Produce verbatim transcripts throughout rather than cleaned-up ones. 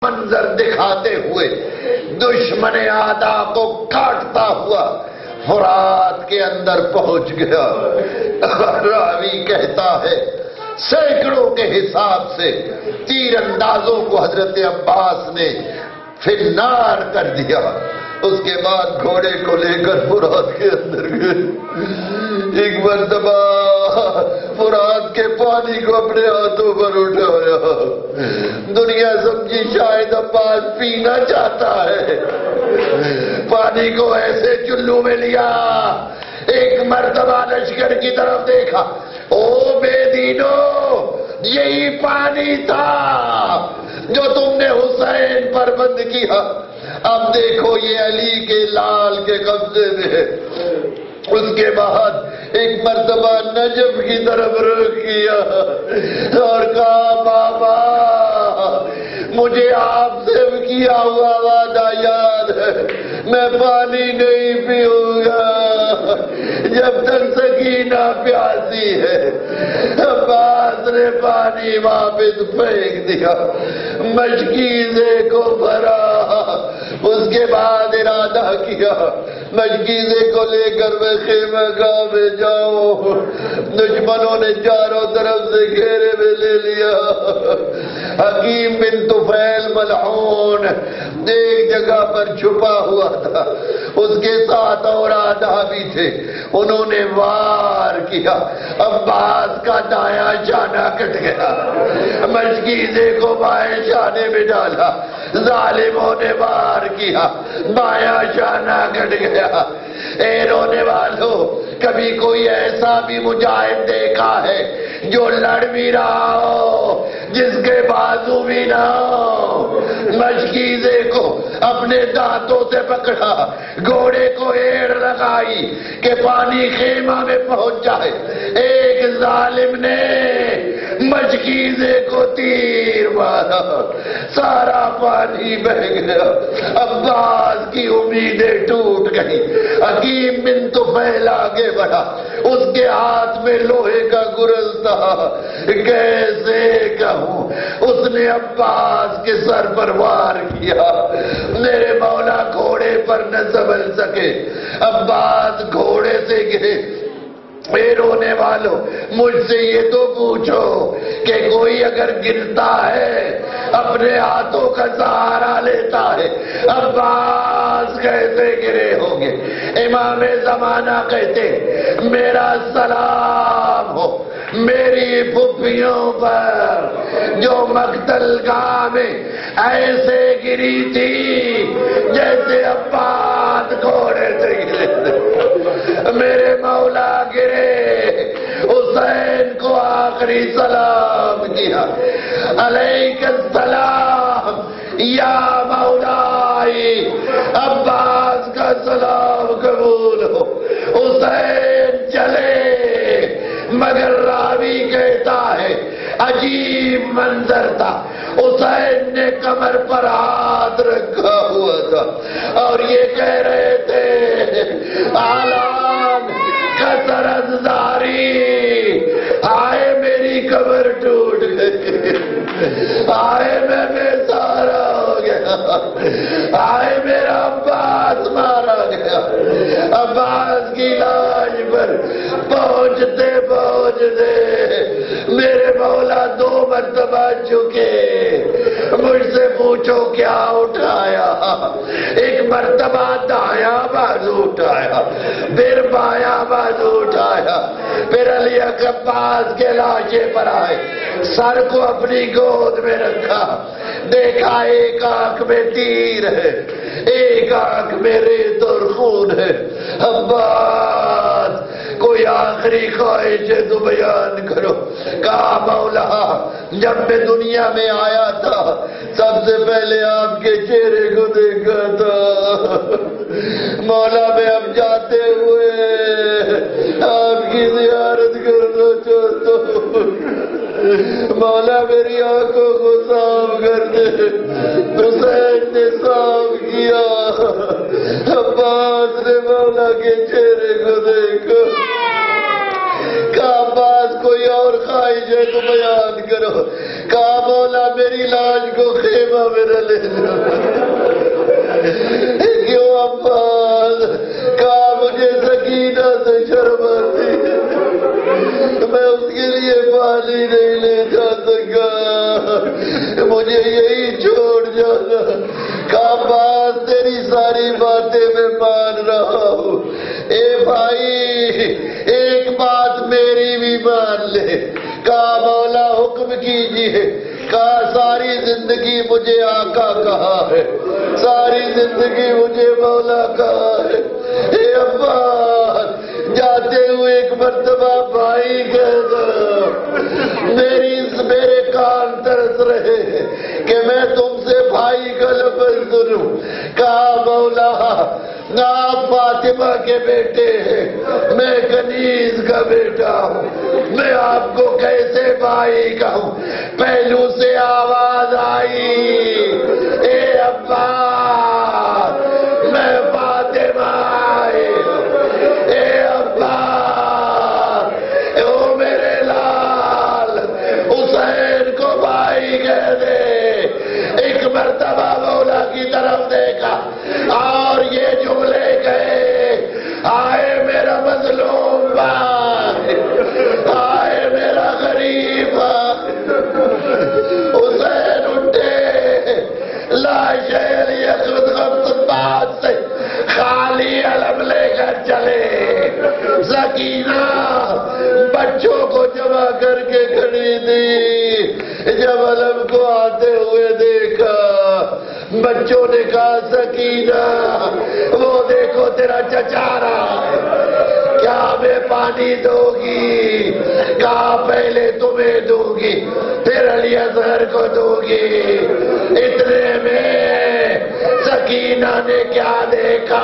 منظر دکھاتے ہوئے دشمن آدھا کو کاٹتا ہوا فرات کے اندر پہنچ گیا. راوی کہتا ہے سینکڑوں کے حساب سے تیر اندازوں کو حضرت عباس نے فنار کر دیا. اس کے بعد گھوڑے کو لے کر فرات کے اندر گئے. ایک مرتبہ فرات کے پانی کو اپنے ہاتھوں پر اٹھایا. دنیا سمجھی شاید عباس پینا چاہتا ہے. پانی کو ایسے چلو میں لیا. ایک مرتبہ لشکر کی طرف دیکھا. او بے دینو، یہی پانی تھا جو تم نے حسین پر بند کیا. اب دیکھو یہ علی کے لال کے قبضے میں ہے. اس کے بعد ایک مرتبہ نجف کی طرف رخ کیا اور کہا بابا مجھے آپ سے کیا ہوا وعدہ یاد ہے، میں پانی نہیں پیوں گا جب تک سکینہ پیاسی ہے. عباس نے پانی واپس پھینک دیا، مشکیزے کو بھرا. اس کے بعد ارادہ کیا مشکیزے کو لے کر میں خیمہ گاہ میں جاؤں. دشمنوں نے چاروں طرف سے گھیرے میں لے لیا. حکیم بن طفیل ملعون ایک جگہ پر چھپا ہوا تھا، اس کے ساتھ اور آدھا بھی تھے. انہوں نے وار کیا، عباس کا دایاں شانہ کٹ گیا. مشکیزے کو بائیں شانے میں ڈالا. ظالموں نے وار کیا، بایاں شانہ کٹ گیا. اے رونے والوں، کبھی کوئی ایسا بھی مجاہد دیکھا ہے جو لڑ بھی رہا ہو جس کے بازو بھی نہ ہو؟ مشکیزے کو اپنے دانتوں سے پکڑا، گھوڑے کو ایڑ لگائی کہ پانی خیمہ میں پہنچ جائے. ایک ظالم نے مشکیزے کو تیر مارا، سارا پانی بہ گیا. عباس کی امیدیں ٹوٹ گئی. حکیم بن طفیل آگے بڑھا، اس کے ہاتھ میں لوہے کا گرز تھا. کیسے کہوں، اس نے عباس کے سر پر وار کیا. میرے مولا گھوڑے پر نہ سنبھل سکے، عباس گھوڑے سے گرے. اے رونے والوں، مجھ سے یہ تو پوچھو کہ کوئی اگر گرتا ہے اپنے ہاتھوں کا سہارا لیتا ہے، عباس کیسے گرے ہوں گے؟ امام زمانہ کہتے میرا سلام ہو میری پھپھیوں پر جو مقتل گاہ میں ایسے گری تھی جیسے عباس گھوڑے سے گرے تھے. میرے مولا گرے، حسین کو آخری سلام کیا، علیک السلام یا مولائی. عباس کا سلام قبول ہو. حسین چلے، مگر راوی کہتا ہے عجیب منظر تھا. حسین نے کمر پر ہاتھ رکھا ہوا تھا اور یہ کہہ رہے تھے آلان کثرت زاری، آئے میری کمر ٹوٹ گئی، آئے میں بے سہارا ہو گیا، آئے میرا عباس مارا گیا. عباس کی لاش پر پہنچتے پہنچتے میرے مولا دو مرتبہ جھکے. مجھ سے پوچھو کیا اٹھایا؟ ایک مرتبہ دایاں بازو اٹھایا، پھر بایاں بازو اٹھایا، پھر علی عباس کے لاشے پر آئے، سر کو اپنی گود میں رکھا. دیکھا ایک آنکھ میں تیر ہے، ایک آنکھ میں ریت اور خون ہے. عباس کوئی آخری خواہش ہے تو بیان کرو. کہا مولا جب میں دنیا میں آیا تھا سب سے پہلے آپ کے چہرے کو دیکھا تھا. مولا میں اب جاتے ہوئے آپ کی زیارت کرنا چاہتا ہوں. مولا میری آنکھوں کو صاف کر دے. حسین نے صاف کیا. عباس نے مولا کے چہرے کو دیکھا. کہا عباس کوئی اور خواہش ہے تو بیان کرو. کہا مولا میری لاش کو خیمہ میرا لے جاؤ. کیوں عباس؟ کہا مجھے سکینہ سے شرم آتی ہے، میں اس کے لیے پانی نہیں لے جا سکا، مجھے یہی چھوڑ جانا. کہا عباس تیری ساری باتیں میں مان رہا ہوں، اے بھائی ایک بات میری بھی مان لے. کہا مولا حکم کیجیے. کہا ساری زندگی مجھے آقا کہا ہے، ساری زندگی مجھے مولا کہا ہے. اے عباس جاتے ہوئے ایک مرتبہ بھائی کہہ دو، میری میرے کان ترس رہے کہ میں تم سے بھائی کا لفظ سنوں. کہا مولا آپ فاطمہ کے بیٹے ہیں، میں کنیز کا بیٹا ہوں، میں آپ کو کیسے بھائی کہوں. پہلو سے آواز آئی، اے عباس میں فاطمہ آئی. اے عباس او میرے لال حسین کو بھائی کہہ دے. ایک مرتبہ مولا کی طرف دیکھا اور یہ جملے کہے، آئے میرا مظلوم بھائی، آئے میرا غریب بھائی. حسین اٹھے، لاشیں لیے خود غمت سے خالی علم لے کر چلے. سکینہ بچوں کو جمع کر کے کھڑی تھی. جب علم کو آتے ہوئے دیکھا، بچوں نے کہا سکینہ وہ دیکھو تیرا چچا رہا ہے، کیا ہمیں پانی دو گی؟ کہا پہلے تمہیں دوں گی پھر علی اصغر کو دوں گی. اتنے میں سکینہ نے کیا دیکھا؟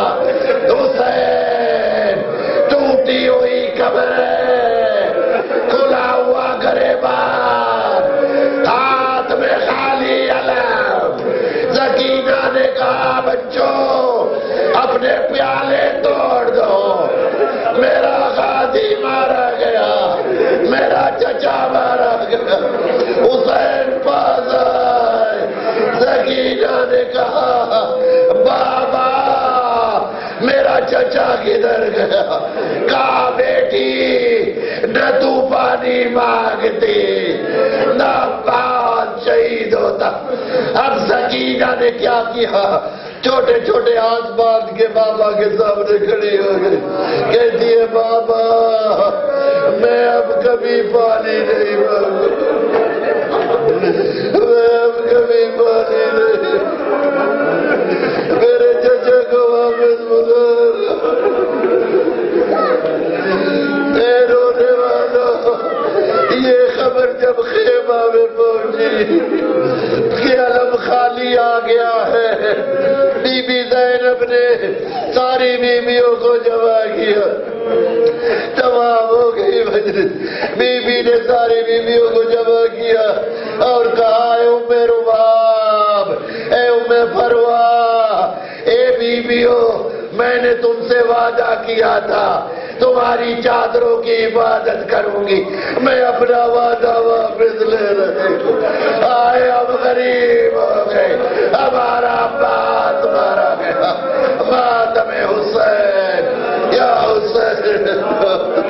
حسین ٹوٹی ہوئی قبر، کھلا ہوا گریبان، ہاتھ میں خالی علم. سکینہ نے کہا بچوں اپنے پیالے توڑ دو، میرا غازی مارا گیا، میرا چچا مارا گیا. حسین پاس آئے. سکینہ نے کہا بابا میرا چچا کدھر گیا؟ کہا بیٹی نہ تو پانی مانگتی نہ عباس شہید ہوتا. اب سکینہ نے کیا کیا؟ چھوٹے چھوٹے ہاتھ باندھ کے بابا کے سامنے کھڑی ہو گئی. کہتی ہے بابا میں اب کبھی پانی نہیں مانگوں، میں اب کبھی پانی نہیں، میرے چچا کو واپس بلا. اے رونے والا، یہ خبر جب خیمہ میں پہنچی کہ علم خالی آ گیا ہے، بی بی زینب نے ساری بیویوں کو جمع کیا. تمام ہو گئی مجلس. بی بی نے ساری بیویوں کو جمع کیا اور کہا اے ام رباب، اے ام فروا، اے بیویوں میں نے تم سے وعدہ کیا تھا تمہاری چادروں کی عبادت کروں گی، میں اپنا وعدہ واپس لے رہے ہوں. آئے اب غریب ہو گئے، ہمارا بات مارا گیا. ماتم حسین یا حسین